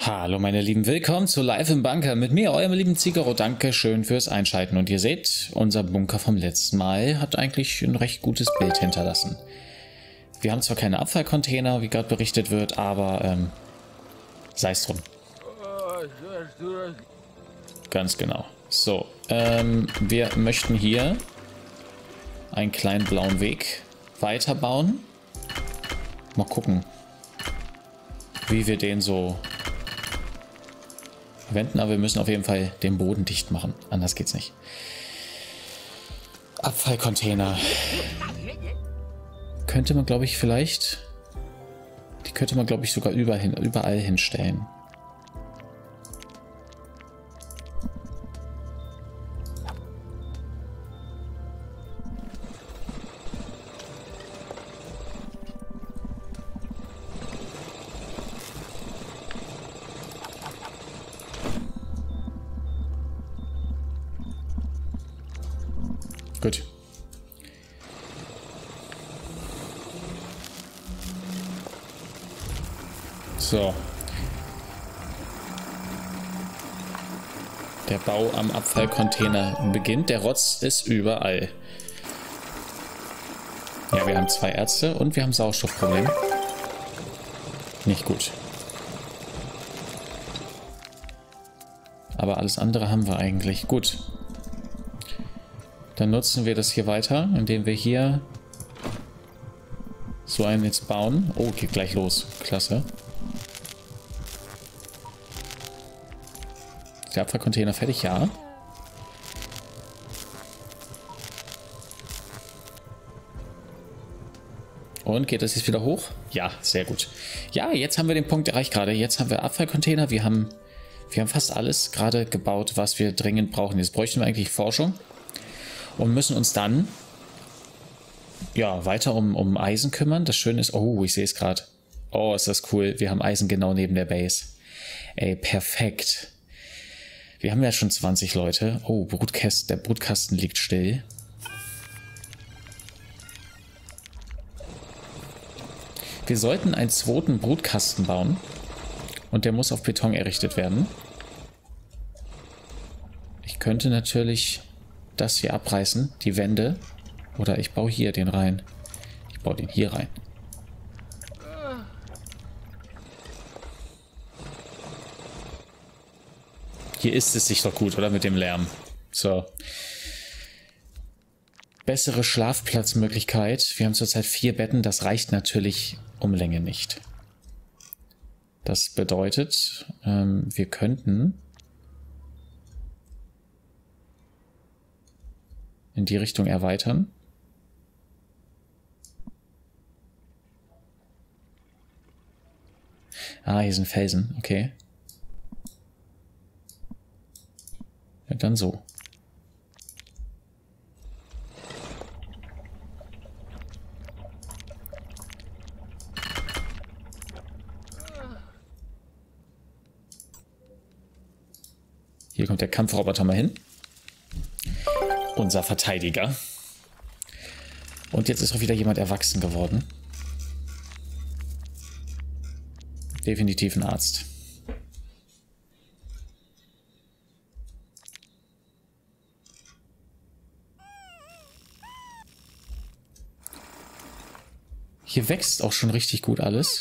Hallo meine Lieben, willkommen zu Live im Bunker mit mir, eurem lieben Zigaro. Dankeschön fürs Einschalten. Und ihr seht, unser Bunker vom letzten Mal hat eigentlich ein recht gutes Bild hinterlassen. Wir haben zwar keine Abfallcontainer, wie gerade berichtet wird, aber sei es drum. Ganz genau. So, wir möchten hier einen kleinen blauen Weg weiterbauen. Mal gucken, wie wir den so wenden, aber wir müssen auf jeden Fall den Boden dicht machen. Anders geht's nicht. Abfallcontainer. Könnte man, glaube ich, vielleicht... Die könnte man, glaube ich, sogar überall hinstellen. Gut. So. Der Bau am Abfallcontainer beginnt. Der Rotz ist überall. Ja, wir haben 2 Ärzte und wir haben Sauerstoffproblem. Nicht gut. Aber alles andere haben wir eigentlich. Gut. Dann nutzen wir das hier weiter, indem wir hier so einen jetzt bauen. Oh, geht gleich los. Klasse. Ist der Abfallcontainer fertig? Ja. Und geht das jetzt wieder hoch? Ja, sehr gut. Ja, jetzt haben wir den Punkt erreicht gerade. Jetzt haben wir Abfallcontainer. Wir haben fast alles gerade gebaut, was wir dringend brauchen. Jetzt bräuchten wir eigentlich Forschung. Und müssen uns dann ja weiter um Eisen kümmern. Das Schöne ist, oh, ich sehe es gerade. Oh, ist das cool. Wir haben Eisen genau neben der Base. Ey, perfekt. Wir haben ja schon 20 Leute. Oh, der Brutkasten liegt still. Wir sollten einen zweiten Brutkasten bauen. Und der muss auf Beton errichtet werden. Ich könnte natürlich das hier abreißen, die Wände. Oder ich baue hier den rein. Ich baue den hier rein. Hier ist es sich doch gut, oder? Mit dem Lärm. So. Bessere Schlafplatzmöglichkeit. Wir haben zurzeit 4 Betten. Das reicht natürlich um Länge nicht. Das bedeutet, wir könnten in die Richtung erweitern. Ah, hier sind Felsen. Okay. Ja, dann so. Hier kommt der Kampfroboter mal hin. Unser Verteidiger. Und jetzt ist auch wieder jemand erwachsen geworden. Definitiv ein Arzt. Hier wächst auch schon richtig gut alles.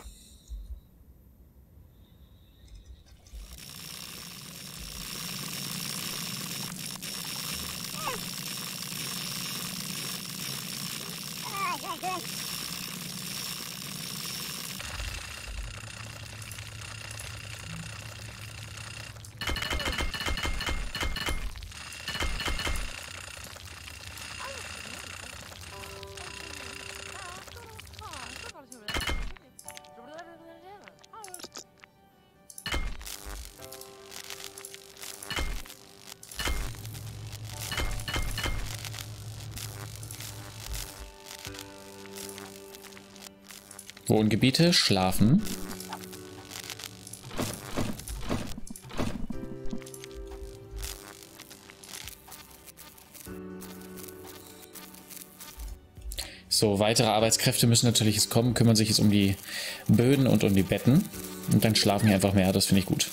Wohngebiete, schlafen. So, weitere Arbeitskräfte müssen natürlich jetzt kommen, kümmern sich jetzt um die Böden und um die Betten. Und dann schlafen wir einfach mehr, das finde ich gut.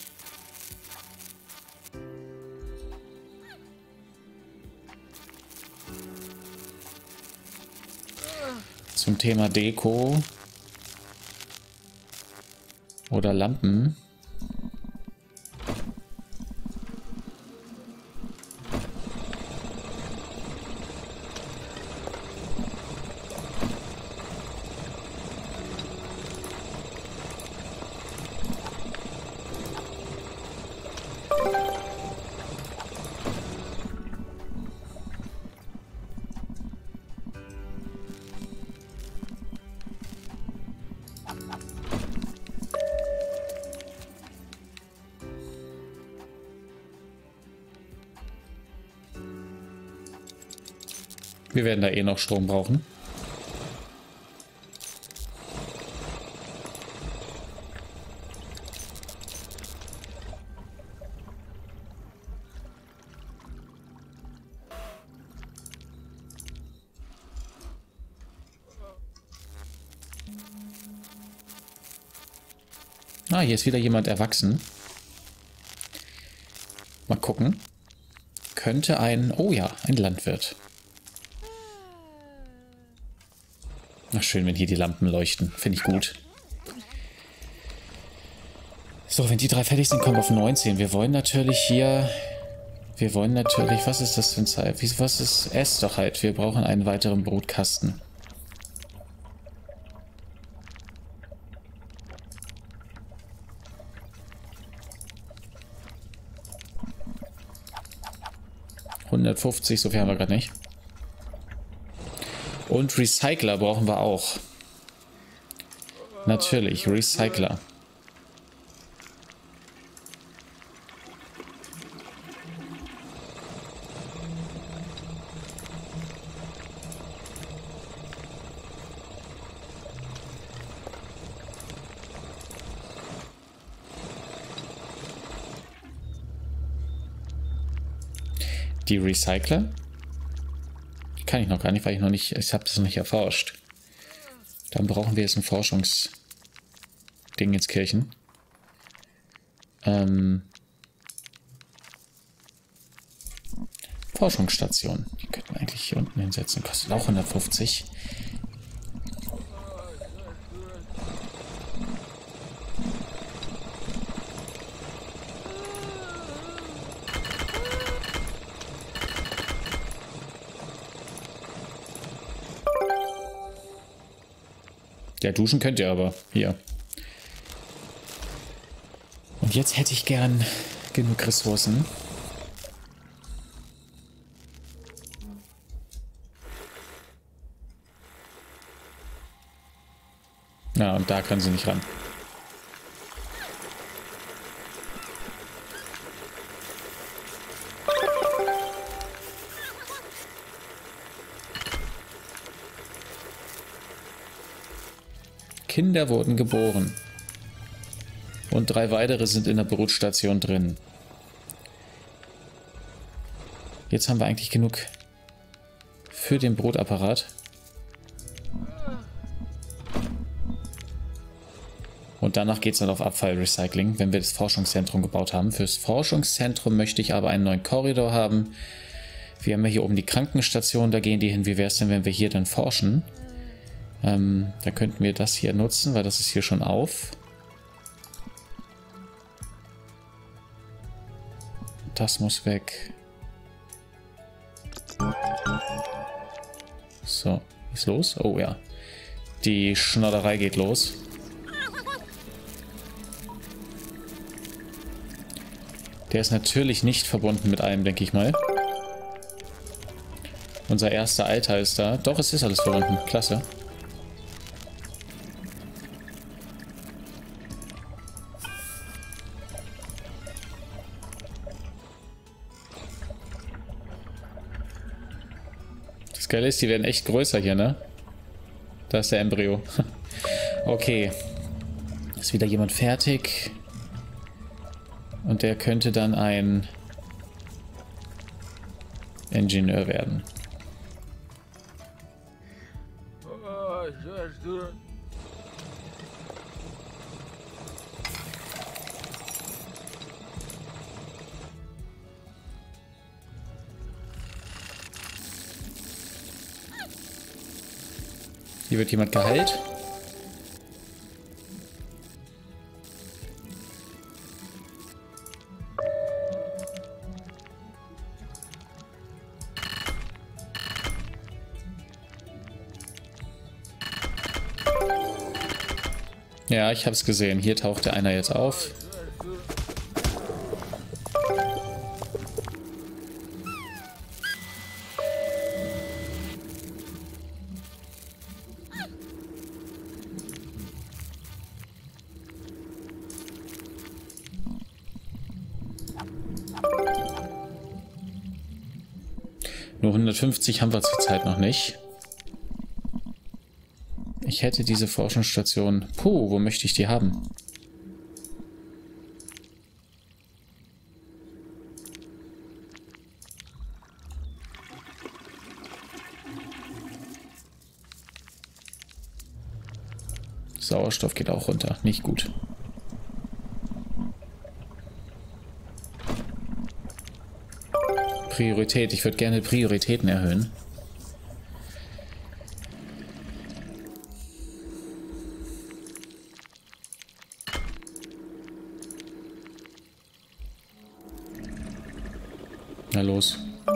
Zum Thema Deko oder Lampen. Wir werden da eh noch Strom brauchen. Ah, hier ist wieder jemand erwachsen. Mal gucken. Könnte ein... Oh ja, ein Landwirt. Ach, schön, wenn hier die Lampen leuchten. Finde ich gut. So, wenn die 3 fertig sind, kommen wir auf 19. Wir wollen natürlich hier... Wir wollen natürlich... Was ist das für ein Zeit? Was ist... Ess doch halt. Wir brauchen einen weiteren Brutkasten. $150, so viel haben wir gerade nicht. Und Recycler brauchen wir auch. Natürlich, Recycler. Die Recycler? Die kann ich noch gar nicht, weil ich habe das noch nicht erforscht. Dann brauchen wir jetzt ein Forschungsding ins Kirchen. Forschungsstation. Die könnten wir eigentlich hier unten hinsetzen. Kostet auch 150. Ja, duschen könnt ihr aber. Hier. Und jetzt hätte ich gern genug Ressourcen. Na, und da können sie nicht ran. Kinder wurden geboren. Und 3 weitere sind in der Brutstation drin. Jetzt haben wir eigentlich genug für den Brutapparat. Und danach geht es dann auf Abfallrecycling, wenn wir das Forschungszentrum gebaut haben. Fürs Forschungszentrum möchte ich aber einen neuen Korridor haben. Wir haben ja hier oben die Krankenstation, da gehen die hin. Wie wäre es denn, wenn wir hier dann forschen? Da könnten wir das hier nutzen, weil das ist hier schon auf. Das muss weg. So, ist los? Oh ja. Die Schnodderei geht los. Der ist natürlich nicht verbunden mit allem, denke ich mal. Unser erster Alter ist da. Doch, es ist alles verbunden. Klasse. Das Geile ist, die werden echt größer hier, ne? Da ist der Embryo. Okay. Ist wieder jemand fertig. Und der könnte dann ein Ingenieur werden. Hier wird jemand geheilt. Ja, ich habe es gesehen. Hier tauchte einer jetzt auf. Nur 150 haben wir zurzeit noch nicht. Ich hätte diese Forschungsstation... Puh, wo möchte ich die haben? Sauerstoff geht auch runter. Nicht gut. Priorität. Ich würde gerne Prioritäten erhöhen. Na los.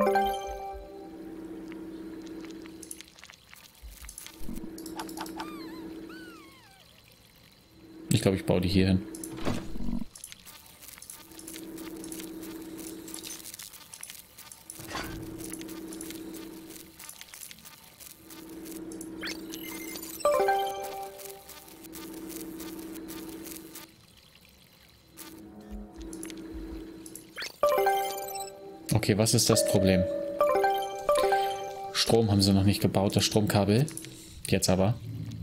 Ich glaube, ich baue die hier hin. Okay, was ist das Problem? Strom haben sie noch nicht gebaut, das Stromkabel. Jetzt aber.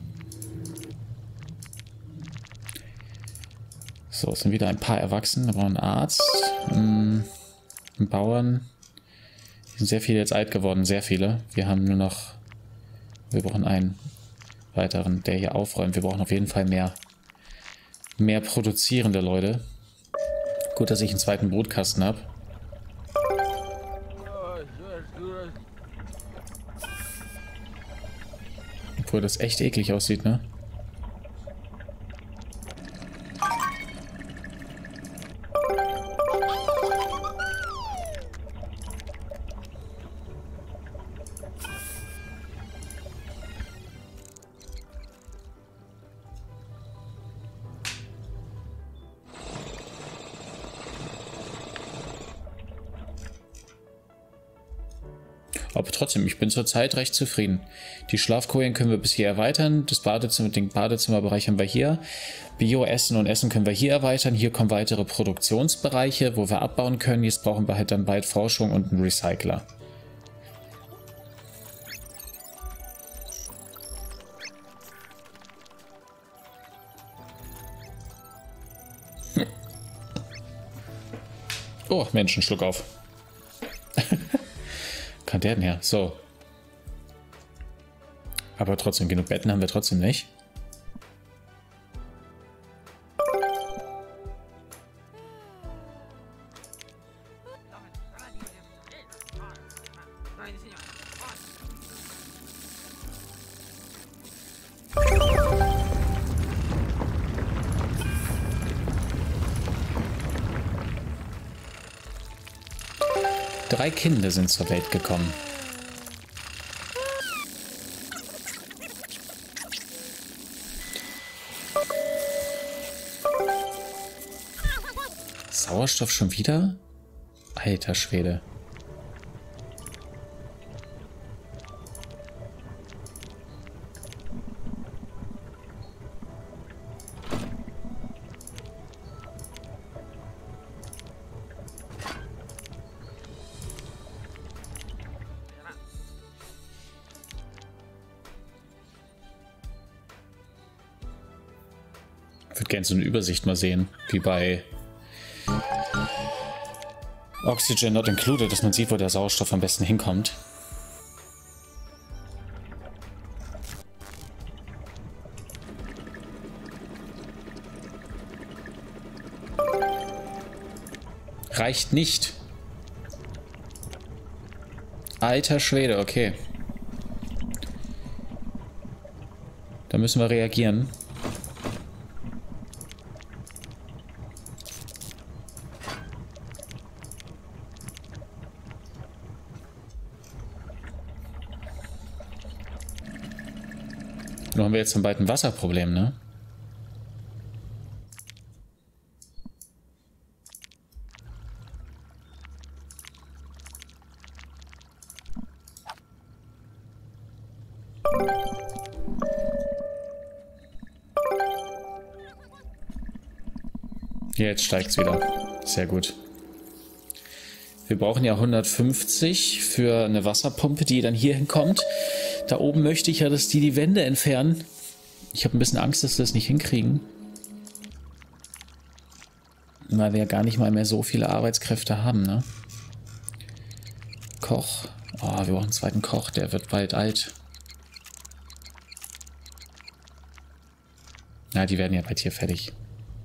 So, es sind wieder ein paar Erwachsene. Wir brauchen einen Arzt, einen Bauern. Die sind sehr viele jetzt alt geworden, sehr viele. Wir haben nur noch... Wir brauchen einen weiteren, der hier aufräumt. Wir brauchen auf jeden Fall mehr produzierende Leute. Gut, dass ich einen zweiten Brutkasten habe. Obwohl das echt eklig aussieht, ne? Aber trotzdem, ich bin zurzeit recht zufrieden. Die Schlafkojen können wir bis hier erweitern. Das Badezimmer, den Badezimmerbereich haben wir hier. Bio-Essen und Essen können wir hier erweitern. Hier kommen weitere Produktionsbereiche, wo wir abbauen können. Jetzt brauchen wir halt dann bald Forschung und einen Recycler. Oh, Mensch, einen Schluck auf. Kann der denn her? So. Aber trotzdem, genug Betten haben wir trotzdem nicht. Drei Kinder sind zur Welt gekommen. Sauerstoff schon wieder? Alter Schwede. Ich würde gerne so eine Übersicht mal sehen, wie bei Oxygen Not Included, dass man sieht, wo der Sauerstoff am besten hinkommt. Reicht nicht. Alter Schwede, okay. Da müssen wir reagieren. Nur haben wir jetzt bald ein Wasserproblem, ne? Jetzt steigt es wieder. Sehr gut. Wir brauchen ja 150 für eine Wasserpumpe, die dann hier hinkommt. Da oben möchte ich ja, dass die Wände entfernen. Ich habe ein bisschen Angst, dass wir das nicht hinkriegen. Weil wir ja gar nicht mal mehr so viele Arbeitskräfte haben, ne? Koch. Oh, wir brauchen einen zweiten Koch, der wird bald alt. Na, die werden ja bald hier fertig.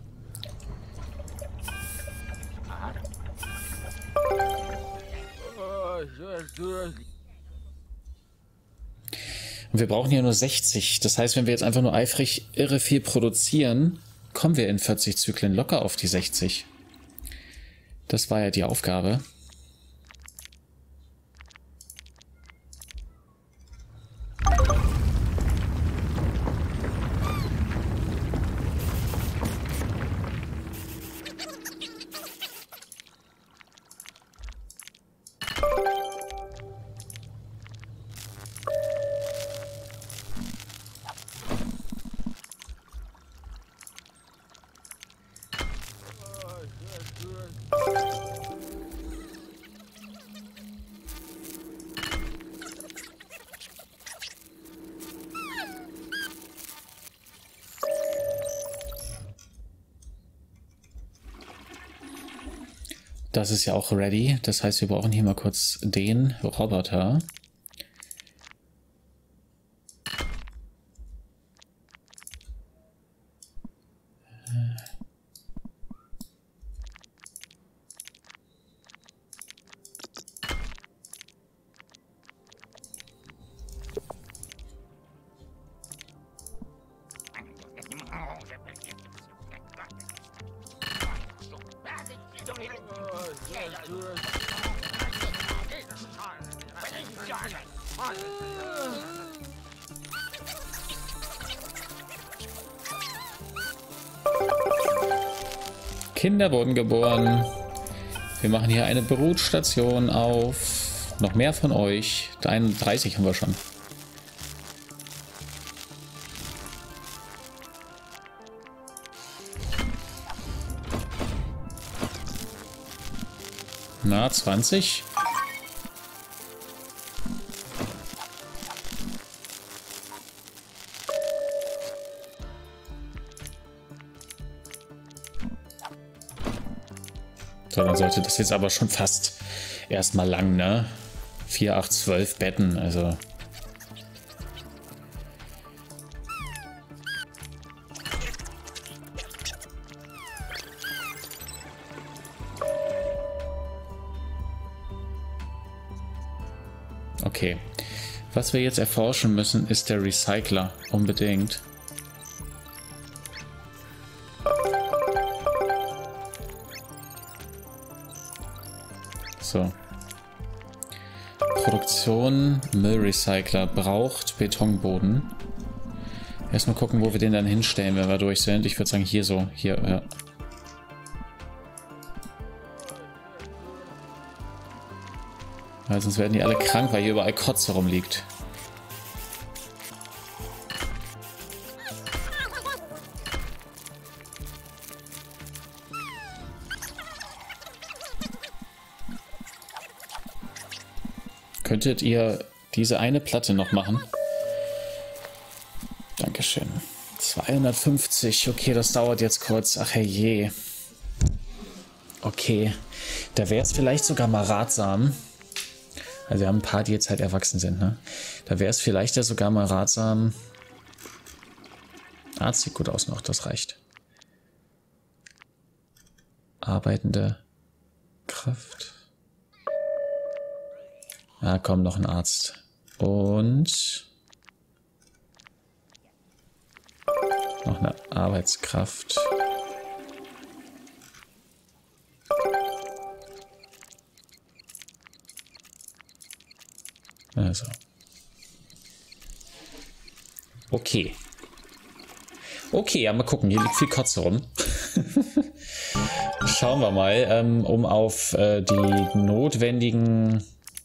Und wir brauchen ja nur 60. Das heißt, wenn wir jetzt einfach nur eifrig irre viel produzieren, kommen wir in 40 Zyklen locker auf die 60. Das war ja die Aufgabe. Das ist ja auch ready. Das heißt, wir brauchen hier mal kurz den Roboter. Kinder wurden geboren. Wir machen hier eine Brutstation auf. Noch mehr von euch. 31 haben wir schon. Na, 20. So, dann sollte das jetzt aber schon fast erstmal lang, ne? 4, 8, 12 Betten, also. Okay. Was wir jetzt erforschen müssen, ist der Recycler. Unbedingt. So. Produktion, Müllrecycler braucht Betonboden. Erstmal gucken, wo wir den dann hinstellen, wenn wir durch sind. Ich würde sagen, hier so. Hier, ja. Weil sonst werden die alle krank, weil hier überall Kotze rumliegt. Könntet ihr diese eine Platte noch machen? Dankeschön. 250. Okay, das dauert jetzt kurz. Ach herrje. Okay. Da wäre es vielleicht sogar mal ratsam. Also wir haben ein paar, die jetzt halt erwachsen sind, ne? Da wäre es vielleicht ja sogar mal ratsam. Ah, das sieht gut aus noch, das reicht. Arbeitende Kraft. Ah, komm, noch ein Arzt. Und Arbeitskraft. Also. Okay. Okay, ja, mal gucken. Hier liegt viel Kotze rum. Schauen wir mal, um auf die notwendigen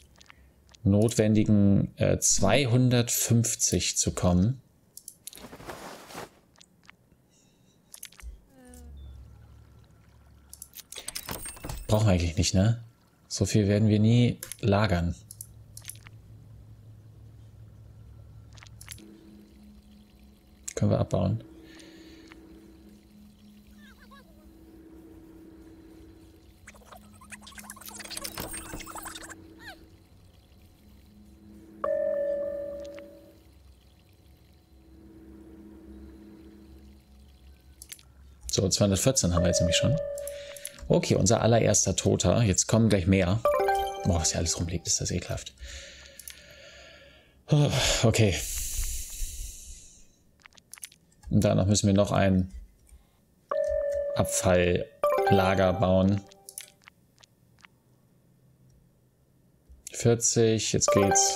250 zu kommen. Brauchen wir eigentlich nicht, ne? So viel werden wir nie lagern. Können wir abbauen. So, 214 haben wir jetzt nämlich schon. Okay, unser allererster Toter. Jetzt kommen gleich mehr. Boah, was hier alles rumliegt, ist das ekelhaft. Oh, okay. Und danach müssen wir noch ein Abfalllager bauen. 40, jetzt geht's.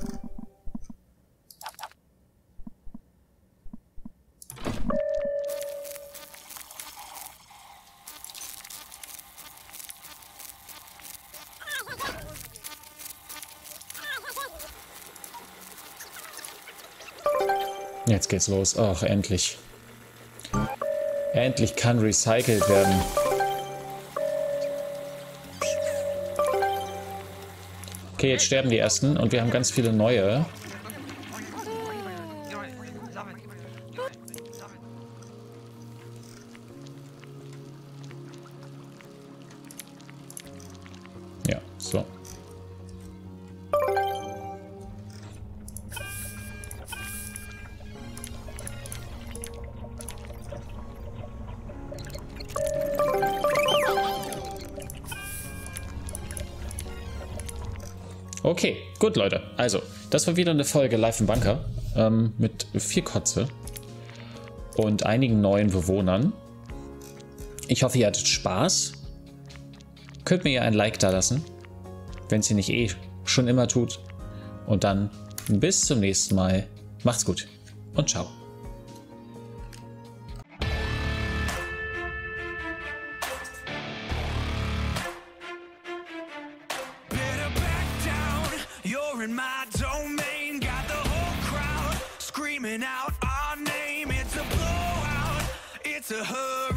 Jetzt geht's los. Ach, endlich. Endlich kann recycelt werden. Okay, jetzt sterben die ersten und wir haben ganz viele neue. Ja, so. Okay, gut Leute. Also, das war wieder eine Folge Live im Bunker mit viel Kotze und einigen neuen Bewohnern. Ich hoffe, ihr hattet Spaß. Könnt mir ja ein Like da lassen, wenn es ihr nicht eh schon immer tut. Und dann bis zum nächsten Mal. Macht's gut und ciao. In my domain, got the whole crowd screaming out our name. It's a blowout, it's a hurry.